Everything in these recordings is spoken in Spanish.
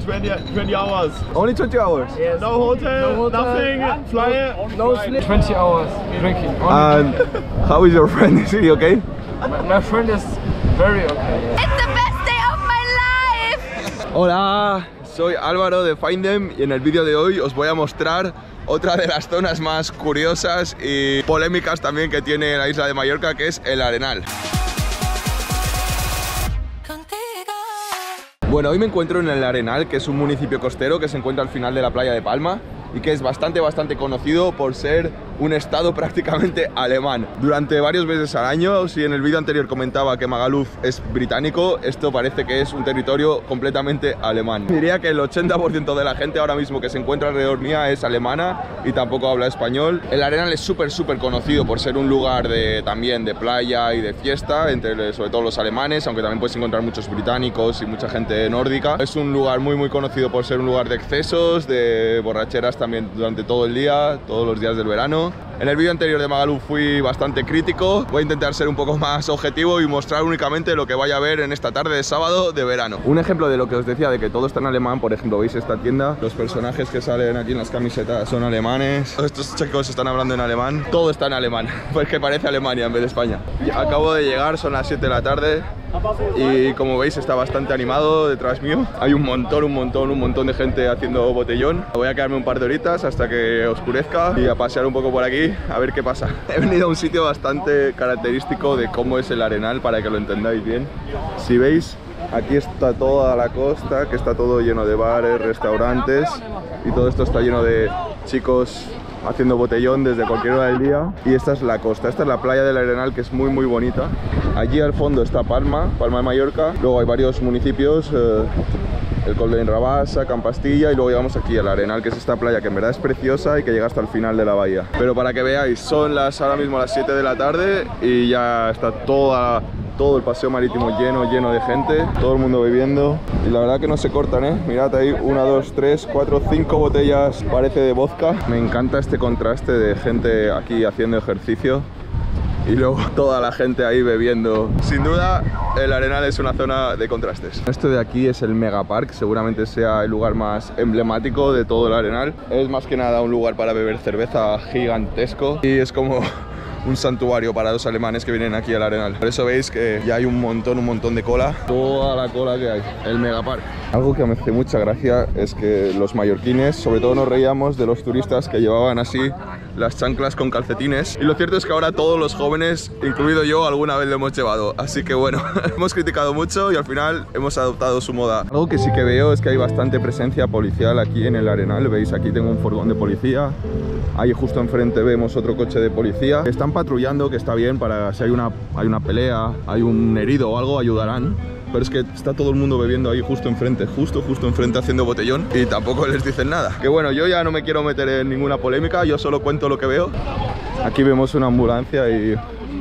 20 hours. Only 20 hours? Yes. No hotel, nothing, fly, No sleep. 20 hours drinking. And how is your friend? Is he okay? My friend is very okay. It's the best day of my life. Hola, soy Álvaro de Find Them y en el vídeo de hoy os voy a mostrar otra de las zonas más curiosas y polémicas también que tiene la isla de Mallorca, que es el Arenal. Bueno, hoy me encuentro en el Arenal, que es un municipio costero que se encuentra al final de la playa de Palma y que es bastante conocido por ser un estado prácticamente alemán. Durante varios meses al año, si en el vídeo anterior comentaba que Magaluf es británico, esto parece que es un territorio completamente alemán. Diría que el 80% de la gente ahora mismo que se encuentra alrededor mía es alemana y tampoco habla español. El Arenal es súper conocido por ser un lugar también de playa y de fiesta, entre sobre todo los alemanes, aunque también puedes encontrar muchos británicos y mucha gente nórdica. Es un lugar muy conocido por ser un lugar de excesos, de borracheras también durante todo el día, todos los días del verano. En el vídeo anterior de Magaluf fui bastante crítico, voy a intentar ser un poco más objetivo y mostrar únicamente lo que vaya a ver en esta tarde de sábado de verano. Un ejemplo de lo que os decía, de que todo está en alemán, por ejemplo, veis esta tienda, los personajes que salen aquí en las camisetas son alemanes, estos chicos están hablando en alemán, todo está en alemán, pues que parece Alemania en vez de España. Acabo de llegar, son las 7 de la tarde y como veis está bastante animado detrás mío, hay un montón de gente haciendo botellón. Voy a quedarme un par de horitas hasta que oscurezca y a pasear un poco por aquí a ver qué pasa. He venido a un sitio bastante característico de cómo es el Arenal para que lo entendáis bien. Si veis, aquí está toda la costa, que está todo lleno de bares, restaurantes y todo esto está lleno de chicos haciendo botellón desde cualquier hora del día. Y esta es la costa, esta es la playa del Arenal, que es muy bonita. Allí al fondo está Palma de Mallorca, luego hay varios municipios, el Col de Rabassa, Campastilla, y luego llegamos aquí al Arenal, que es esta playa que en verdad es preciosa y que llega hasta el final de la bahía. Pero para que veáis, son ahora mismo las 7 de la tarde y ya está todo el paseo marítimo lleno de gente, todo el mundo bebiendo y la verdad que no se cortan, ¿eh? Mirad ahí, 1, 2, 3, 4, 5 botellas, parece de vodka. Me encanta este contraste de gente aquí haciendo ejercicio y luego toda la gente ahí bebiendo. Sin duda, el Arenal es una zona de contrastes. Esto de aquí es el Megapark, seguramente sea el lugar más emblemático de todo el Arenal. Es más que nada un lugar para beber cerveza gigantesco y es como un santuario para los alemanes que vienen aquí al Arenal. Por eso veis que ya hay un montón de cola, toda la cola que hay, el Megapark. Algo que me hace mucha gracia es que los mallorquines, sobre todo nos reíamos de los turistas que llevaban así las chanclas con calcetines, y lo cierto es que ahora todos los jóvenes, incluido yo, alguna vez lo hemos llevado, así que bueno, hemos criticado mucho y al final hemos adoptado su moda. Algo que sí que veo es que hay bastante presencia policial aquí en el Arenal. Veis, aquí tengo un furgón de policía, ahí justo enfrente vemos otro coche de policía. Están patrullando, que está bien, para si hay una pelea, hay un herido o algo, ayudarán. Pero es que está todo el mundo bebiendo ahí justo enfrente haciendo botellón y tampoco les dicen nada. Que bueno, yo ya no me quiero meter en ninguna polémica, yo solo cuento lo que veo. Aquí vemos una ambulancia y...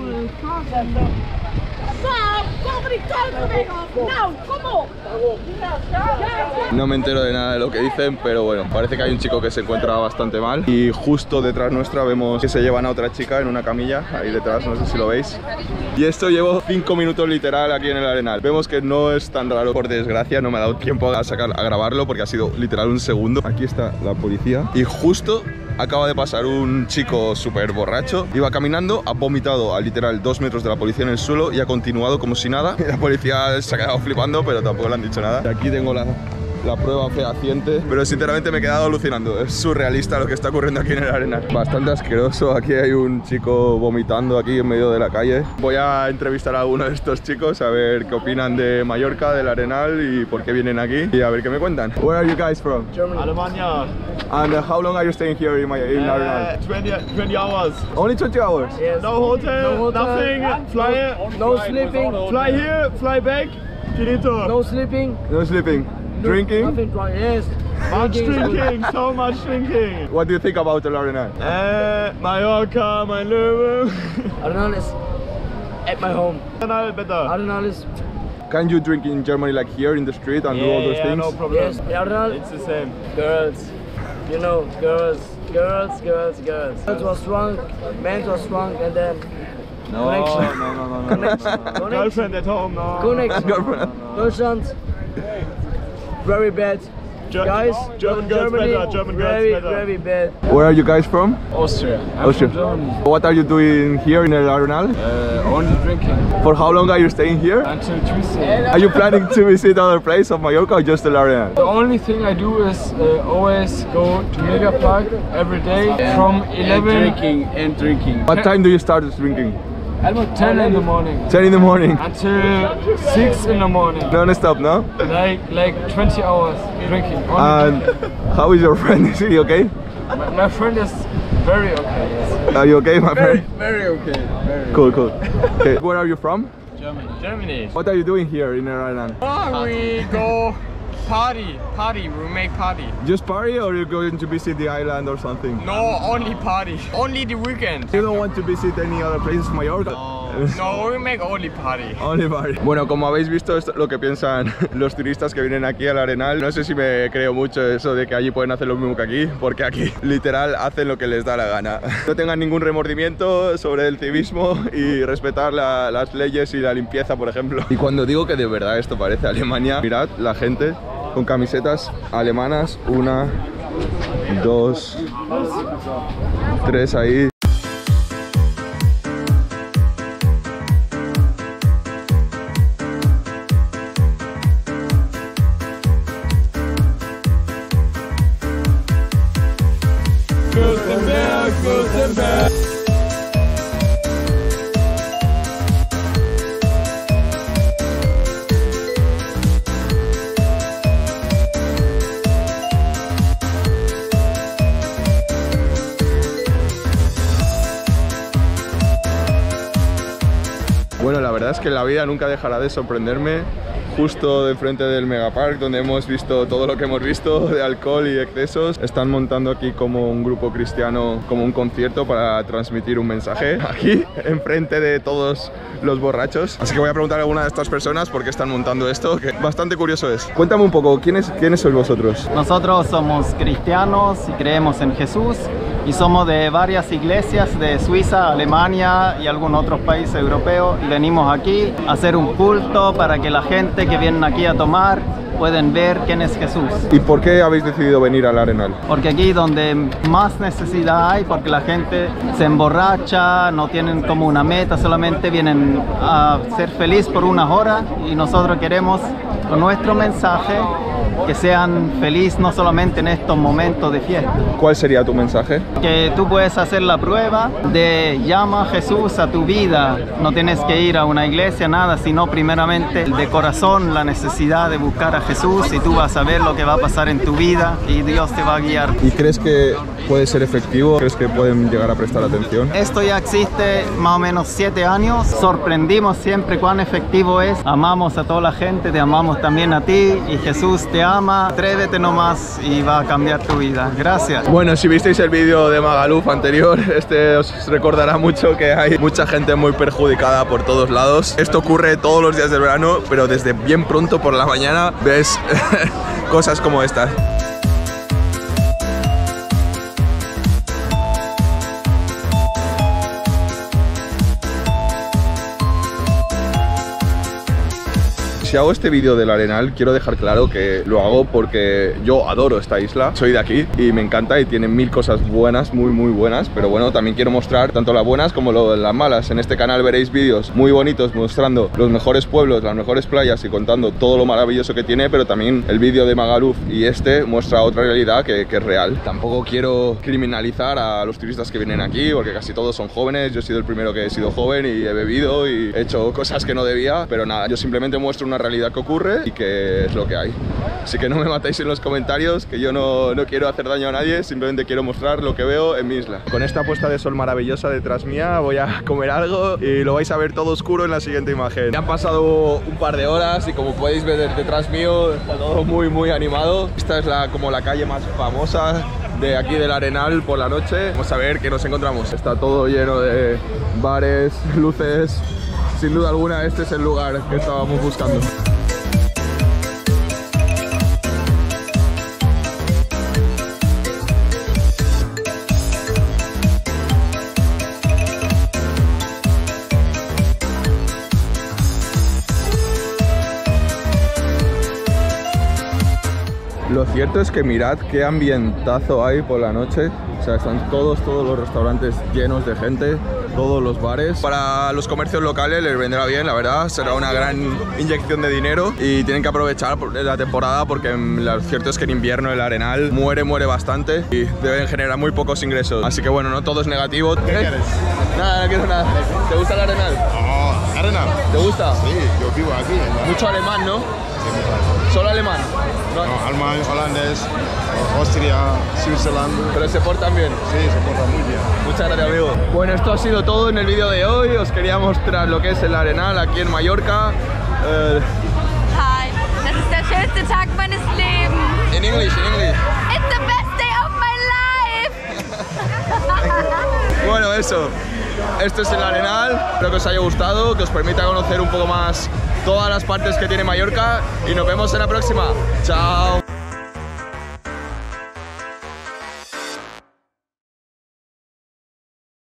No me entero de nada de lo que dicen, pero bueno, parece que hay un chico que se encuentra bastante mal. Y justo detrás nuestra vemos que se llevan a otra chica en una camilla, ahí detrás, no sé si lo veis. Y esto llevo 5 minutos literal aquí en el Arenal. Vemos que no es tan raro, por desgracia, no me ha dado tiempo a grabarlo porque ha sido literal un segundo. Aquí está la policía y justo acaba de pasar un chico súper borracho, iba caminando, ha vomitado a literal 2 metros de la policía en el suelo y ha continuado como si nada. La policía se ha quedado flipando, pero tampoco le han dicho nada. Aquí tengo la prueba fehaciente, pero sinceramente me he quedado alucinando. Es surrealista lo que está ocurriendo aquí en el Arenal. Bastante asqueroso. Aquí hay un chico vomitando aquí en medio de la calle. Voy a entrevistar a uno de estos chicos a ver qué opinan de Mallorca, del Arenal y por qué vienen aquí y a ver qué me cuentan. Where are you guys from? Germany. Alemania. And how long are you staying here in Arenal? 20 hours. Only 20 hours? Yes. No hotel, nothing, fly, No sleeping. fly here, fly back, finito. No sleeping. No sleeping? Drinking? Nothing drunk. Yes. Much drinking, so much drinking. What do you think about the Arenal? Mallorca, mein Löwe. Arenal is at my home. Arenal better. Arenal is... Can you drink in Germany like here in the street and do all those things? No problem. Yes, Arenal. It's the same. Girls. You know, girls. Girls was drunk, men was drunk, and then... Connection. No. Girlfriend at home, no. Connection. Girlfriend. Deutschland. Very bad. Guys, German girls Germany, better, German girls very, better. very bad. Where are you guys from? Austria. Austria. Germany. What are you doing here in El Arenal? Only drinking For how long are you staying here? until Tuesday. Are you planning to visit other places of Mallorca or just El Arenal? The only thing I do is always go to Mega Park every day from 11 and drinking. What time do you start drinking? 10 in the morning 10 in the morning. until 6 in the morning. Non-stop, no? Like 20 hours drinking. And how is your friend? Is he okay? My friend is very okay. Yes. Are you okay, my friend? Very okay. Very. Cool, cool. Okay, where are you from? Germany. What are you doing here in El Arenal? We go party. We make party. Just party or you're going to visit the island or something? No, only party. Only the weekend. You don't want to visit any other places of Mallorca? No, we make only party. Only party. Bueno, como habéis visto, esto es lo que piensan los turistas que vienen aquí al Arenal. No sé si me creo mucho eso de que allí pueden hacer lo mismo que aquí, porque aquí literal hacen lo que les da la gana. No tengan ningún remordimiento sobre el civismo y respetar las leyes y la limpieza, por ejemplo. Y cuando digo que de verdad esto parece Alemania, mirad la gente con camisetas alemanas, 1, 2, 3 ahí. Bueno, la verdad es que la vida nunca dejará de sorprenderme. Justo de frente del Megapark, donde hemos visto todo lo que hemos visto de alcohol y excesos, están montando aquí como un grupo cristiano, como un concierto para transmitir un mensaje aquí, enfrente de todos los borrachos. Así que voy a preguntar a alguna de estas personas por qué están montando esto, que bastante curioso es. Cuéntame un poco, ¿quiénes sois vosotros? Nosotros somos cristianos y creemos en Jesús y somos de varias iglesias de Suiza, Alemania y algún otro país europeo y venimos aquí a hacer un culto para que la gente que viene aquí a tomar pueden ver quién es Jesús. ¿Y por qué habéis decidido venir al Arenal? Porque aquí donde más necesidad hay, porque la gente se emborracha, no tienen como una meta, solamente vienen a ser feliz por unas horas y nosotros queremos con nuestro mensaje que sean felices no solamente en estos momentos de fiesta. ¿Cuál sería tu mensaje? Que tú puedes hacer la prueba de llama a Jesús a tu vida, no tienes que ir a una iglesia, nada, sino primeramente de corazón la necesidad de buscar a Jesús y tú vas a ver lo que va a pasar en tu vida y Dios te va a guiar. ¿Y crees que puede ser efectivo? ¿Crees que pueden llegar a prestar atención? Esto ya existe más o menos 7 años, sorprendimos siempre cuán efectivo es, amamos a toda la gente, te amamos también a ti y Jesús te ama, atrévete nomás y va a cambiar tu vida. Gracias. Bueno, si visteis el vídeo de Magaluf anterior, os recordará mucho que hay mucha gente muy perjudicada por todos lados. Esto ocurre todos los días del verano, pero desde bien pronto por la mañana ves cosas como estas. Si hago este vídeo del Arenal, quiero dejar claro que lo hago porque yo adoro esta isla, soy de aquí y me encanta y tiene 1000 cosas buenas, muy buenas, pero bueno, también quiero mostrar tanto las buenas como las malas. En este canal veréis vídeos muy bonitos mostrando los mejores pueblos, las mejores playas y contando todo lo maravilloso que tiene, pero también el vídeo de Magaluf y este muestra otra realidad que es real. Tampoco quiero criminalizar a los turistas que vienen aquí, porque casi todos son jóvenes, yo he sido el primero que he sido joven y he bebido y he hecho cosas que no debía, pero nada, yo simplemente muestro una realidad que ocurre y que es lo que hay. Así que no me matéis en los comentarios, que yo no quiero hacer daño a nadie, simplemente quiero mostrar lo que veo en mi isla. Con esta puesta de sol maravillosa detrás mía voy a comer algo y lo vais a ver todo oscuro en la siguiente imagen. Ya han pasado un par de horas y como podéis ver detrás mío está todo muy animado. Esta es como la calle más famosa de aquí del Arenal por la noche. Vamos a ver qué nos encontramos. Está todo lleno de bares, luces. Sin duda alguna este es el lugar que estábamos buscando. Lo cierto es que mirad qué ambientazo hay por la noche. O sea, están todos los restaurantes llenos de gente, todos los bares. Para los comercios locales les vendrá bien, la verdad. Será una gran inyección de dinero y tienen que aprovechar la temporada porque lo cierto es que en invierno el Arenal muere bastante y deben generar muy pocos ingresos. Así que bueno, no todo es negativo. ¿Qué quieres? Nada, no quiero nada. ¿Te gusta el Arenal? Oh, Arenal. ¿Te gusta? Sí, yo vivo aquí. Mucho alemán, ¿no? ¿Solo alemán? No, alemán, holandés, Austria, Switzerland. Pero se portan bien. Sí, se portan muy bien. Muchas gracias, amigo. Bueno, esto ha sido todo en el vídeo de hoy. Os quería mostrar lo que es el Arenal aquí en Mallorca. Hi, das ist der schönste Tag meines Lebens. In English, in English. It's the best day of my life. Bueno, eso. Esto es el Arenal. Espero que os haya gustado, que os permita conocer un poco más todas las partes que tiene Mallorca. Y nos vemos en la próxima. Chao.